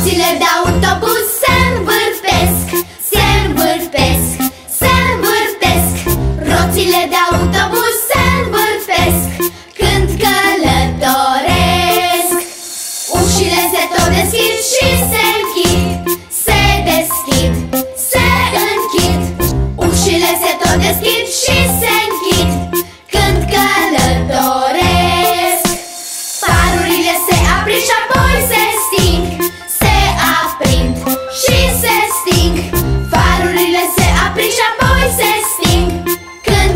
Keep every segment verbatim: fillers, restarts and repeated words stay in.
Roțile de autobuz se învârtesc, se învârtesc, se învârtesc. Roțile de autobuz se învârtesc când călătoresc. Ușile se tot deschid și se închid, se deschid, se închid. Ușile se tot deschid și se închid când călătoresc. Farurile se aprind și apoi se sting, se aprind și se sting. Farurile se aprind și apoi se sting când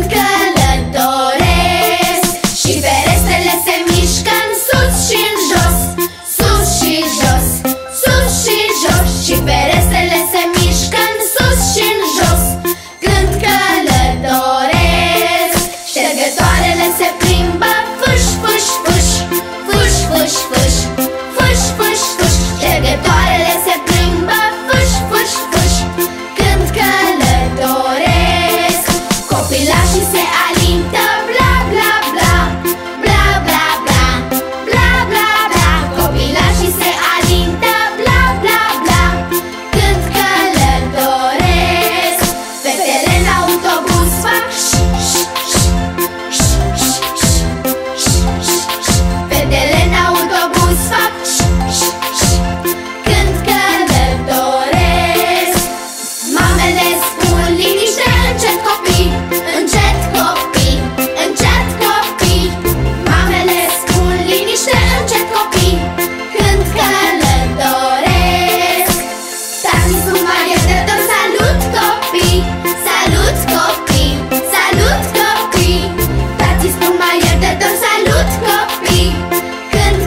călătoresc. Și ferestrele se mișcă în sus și în jos, sus și jos, sus și jos. Și ferestrele se mișcă în sus și în jos când călătoresc. Ștergătoarele se plimbă fâș, fâș, fâș, fâș, fâș, fâș, fâș, fâș, fâș. Ștergătoarele se plimbă fâș, fâș, fâș când călătoresc. Copilașii se alintă bla, bla, bla, bla, bla, bla, bla, bla, bla. Copilașii se alintă bla, bla, bla când călătoresc. Fetele în autobuz fac ș, ș, ș, ș, ș, ș, ș, ș, ș. Fetele în autobuz fac ș, ș, ș când călătoresc. Mamele spun liniște, încet copii, încet copii, încet copii. Mamele spun liniște, încet copii când călătoresc. Tații spun mai iertător, salut copii, salut copii, salut copii. Tații spun mai iertător, salut copii când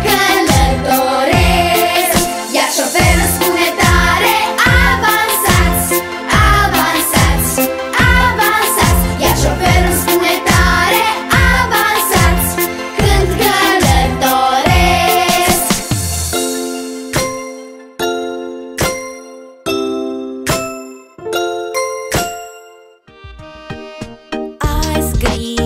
călătoresc. Iar șoferul spune tare, avansați, avansați, avansați. Iar șoferul spune tare, avansați când călătoresc. Ice cream.